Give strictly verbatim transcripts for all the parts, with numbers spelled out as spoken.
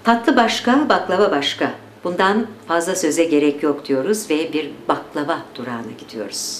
Tatlı başka, baklava başka. Bundan fazla söze gerek yok diyoruz ve bir baklava durağına gidiyoruz.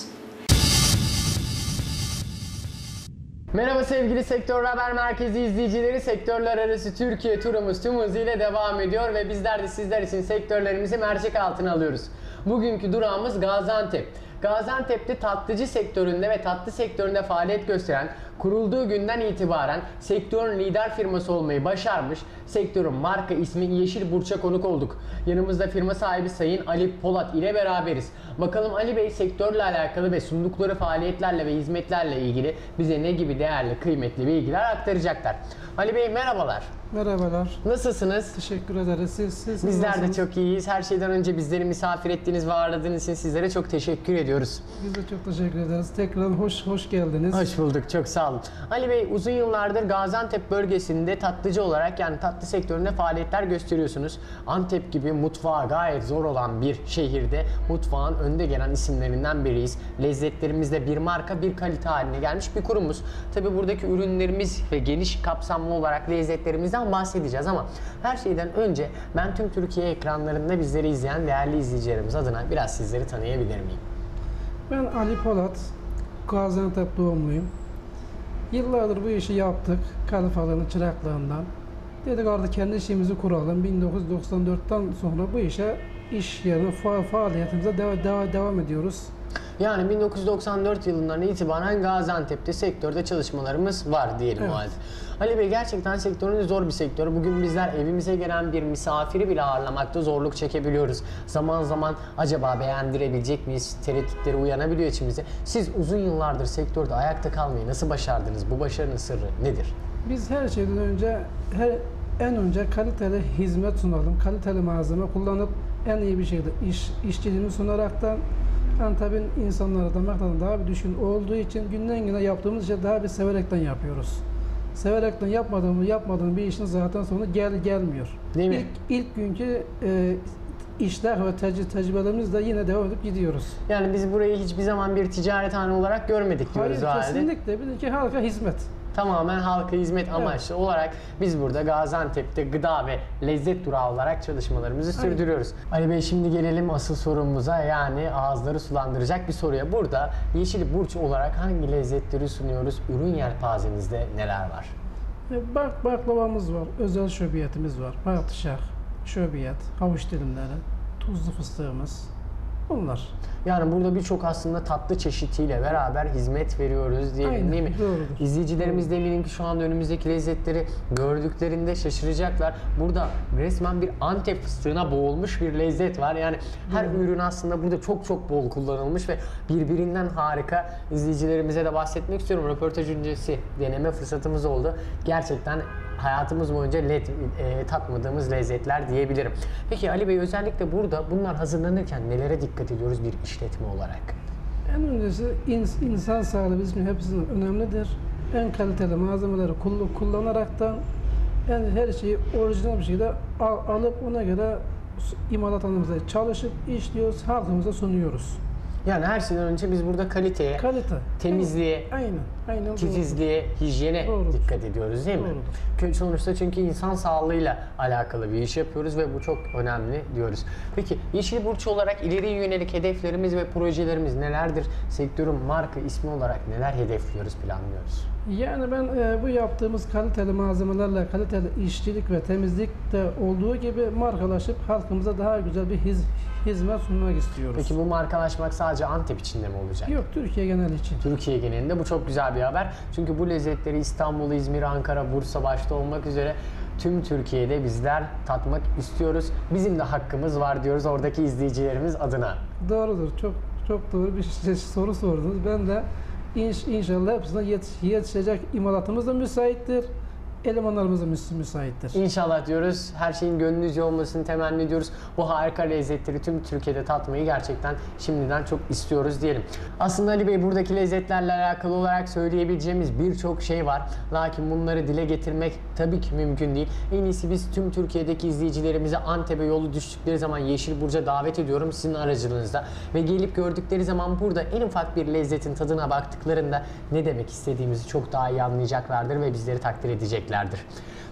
Merhaba sevgili Sektör Haber Merkezi izleyicileri. Sektörler arası Türkiye turumuz tüm hızıyla devam ediyor ve bizler de sizler için sektörlerimizi mercek altına alıyoruz. Bugünkü durağımız Gaziantep. Gaziantep'te tatlıcı sektöründe ve tatlı sektöründe faaliyet gösteren, kurulduğu günden itibaren sektörün lider firması olmayı başarmış, sektörün marka ismi Yeşil Burç'a konuk olduk. Yanımızda firma sahibi Sayın Ali Polat ile beraberiz. Bakalım Ali Bey sektörle alakalı ve sundukları faaliyetlerle ve hizmetlerle ilgili bize ne gibi değerli, kıymetli bilgiler aktaracaklar. Ali Bey merhabalar. Merhabalar. Nasılsınız? Teşekkür ederiz. Siz, siz Bizler de nasılsınız? çok iyiyiz. Her şeyden önce bizleri misafir ettiğiniz ve ağırladığınız için sizlere çok teşekkür ediyoruz. Biz de çok teşekkür ederiz. Tekrar hoş hoş geldiniz. Hoş bulduk. Çok sağ olun. Ali Bey uzun yıllardır Gaziantep bölgesinde tatlıcı olarak yani tatlı sektöründe faaliyetler gösteriyorsunuz. Antep gibi mutfağı gayet zor olan bir şehirde mutfağın önde gelen isimlerinden biriyiz. Lezzetlerimizde bir marka, bir kalite haline gelmiş bir kurumuz. Tabi buradaki ürünlerimiz ve geniş kapsamlı olarak lezzetlerimizden bahsedeceğiz ama her şeyden önce ben tüm Türkiye ekranlarında bizleri izleyen değerli izleyicilerimiz adına biraz sizleri tanıyabilir miyim? Ben Ali Polat. Gaziantep doğumluyum. Yıllardır bu işi yaptık. Kalifalığını, çıraklığından. Dedik artık kendi işimizi kuralım. bin dokuz yüz doksan dörtten sonra bu işe iş yerine fa faaliyetimize dev dev devam ediyoruz. Yani bin dokuz yüz doksan dört yılından itibaren Gaziantep'te sektörde çalışmalarımız var diyelim Evet. o halde. Ali Bey gerçekten sektörünüz zor bir sektör. Bugün bizler evimize gelen bir misafiri bile ağırlamakta zorluk çekebiliyoruz. Zaman zaman acaba beğendirebilecek miyiz? Tereddütleri uyanabiliyor içimize. Siz uzun yıllardır sektörde ayakta kalmayı nasıl başardınız? Bu başarının sırrı nedir? Biz her şeyden önce her en önce kaliteli hizmet sunalım. Kaliteli malzeme kullanıp en iyi bir şekilde iş işçiliğini sunaraktan Antep'in insanlara damak tadına daha bir düşkün olduğu için günden güne yaptığımız işi daha bir severekten yapıyoruz. Severekten yapmadığımız yapmadığımız bir işin zaten sonu gel gelmiyor. Değil mi? İlk, ilk günkü e, işler ve tecrübe, tecrübelerimizle yine devam edip gidiyoruz. Yani biz burayı hiçbir zaman bir ticarethane olarak görmedik diyoruz Hayır, o halde. kesinlikle. Bir de ki halka hizmet. Tamamen halka hizmet amaçlı Evet. olarak biz burada Gaziantep'te gıda ve lezzet durağı olarak çalışmalarımızı Aynen. sürdürüyoruz. Ali Bey şimdi gelelim asıl sorumuza, yani ağızları sulandıracak bir soruya. Burada Yeşil Burç olarak hangi lezzetleri sunuyoruz? Ürün yelpazemizde neler var? E, Bak baklavamız var, özel şöbiyetimiz var, patişah, şöbiyet, havuç dilimleri, tuzlu fıstığımız. Bunlar. Yani burada birçok aslında tatlı çeşitiyle beraber hizmet veriyoruz diyelim, Aynen, değil mi? doğrudur. İzleyicilerimiz de eminim ki şu anda önümüzdeki lezzetleri gördüklerinde şaşıracaklar. Burada resmen bir Antep fıstığına boğulmuş bir lezzet var. Yani her Doğru. ürün aslında burada çok çok bol kullanılmış ve birbirinden harika. İzleyicilerimize de bahsetmek istiyorum. Röportaj öncesi deneme fırsatımız oldu. Gerçekten hayatımız boyunca led, e, tatmadığımız lezzetler diyebilirim. Peki Ali Bey, özellikle burada bunlar hazırlanırken nelere dikkat ediyoruz bir işletme olarak? En öncesi ins- insan sağlığı bizim için hepsinden önemlidir. En kaliteli malzemeleri kull- kullanaraktan en her şeyi orijinal bir şekilde al- alıp ona göre imalathanemize çalışıp işliyoruz, halkımıza sunuyoruz. Yani her şeyden önce biz burada kaliteye, Kalite. temizliğe, Aynen. Aynen. doğru. titizliğe, hijyene Doğrudur. dikkat ediyoruz değil mi? Doğrudur. Kö- Sonuçta çünkü insan sağlığıyla alakalı bir iş yapıyoruz ve bu çok önemli diyoruz. Peki Yeşil Burç olarak ileriye yönelik hedeflerimiz ve projelerimiz nelerdir? Sektörün marka ismi olarak neler hedefliyoruz, planlıyoruz? Yani ben e, bu yaptığımız kaliteli malzemelerle kaliteli işçilik ve temizlikte olduğu gibi markalaşıp halkımıza daha güzel bir hiz, hizmet sunmak istiyoruz. Peki bu markalaşmak sadece Antep içinde mi olacak? Yok, Türkiye genel için. Türkiye genelinde bu çok güzel bir haber. Çünkü bu lezzetleri İstanbul, İzmir, Ankara, Bursa başta olmak üzere tüm Türkiye'de bizler tatmak istiyoruz. Bizim de hakkımız var diyoruz oradaki izleyicilerimiz adına. Doğrudur. Çok çok doğru bir şey- soru sordunuz. Ben de inş, inşallah hepsine yet, yetişecek imalatımız da müsaittir. Elemanlarımız da müs- müsaittir. İnşallah diyoruz. Her şeyin gönlünüzce olmasını temenni ediyoruz. Bu harika lezzetleri tüm Türkiye'de tatmayı gerçekten şimdiden çok istiyoruz diyelim. Aslında Ali Bey, buradaki lezzetlerle alakalı olarak söyleyebileceğimiz birçok şey var. Lakin bunları dile getirmek tabii ki mümkün değil. En iyisi biz tüm Türkiye'deki izleyicilerimizi Antep'e yolu düştükleri zaman Yeşil Burç'a davet ediyorum sizin aracılığınızda. Ve gelip gördükleri zaman burada en ufak bir lezzetin tadına baktıklarında ne demek istediğimizi çok daha iyi anlayacaklardır ve bizleri takdir edeceklerdir.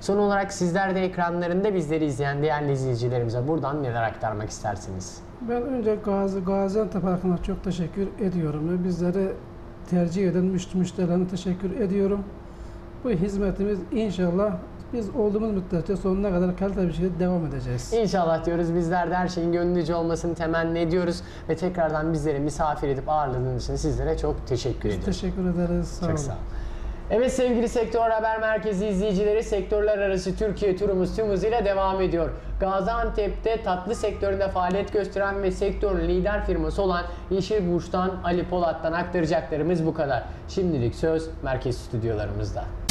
Son olarak sizler de ekranlarında bizleri izleyen değerli izleyicilerimize buradan neler aktarmak istersiniz? Ben önce Gazi, Gaziantep halkına çok teşekkür ediyorum ve bizleri tercih eden müş- müşterilerine teşekkür ediyorum. Bu hizmetimiz inşallah biz olduğumuz müddetçe sonuna kadar kaliteli bir şekilde devam edeceğiz. İnşallah diyoruz. Bizler de her şeyin gönlünce olmasını temenni ediyoruz ve tekrardan bizleri misafir edip ağırladığınız için sizlere çok teşekkür ediyoruz. Teşekkür ederiz. Sağ Çok olun. sağ olun. Evet sevgili Sektör Haber Merkezi izleyicileri, sektörler arası Türkiye turumuz tüm hızıyla devam ediyor. Gaziantep'te tatlı sektöründe faaliyet gösteren ve sektörün lider firması olan Yeşil Burç'tan Ali Polat'tan aktaracaklarımız bu kadar. Şimdilik söz merkez stüdyolarımızda.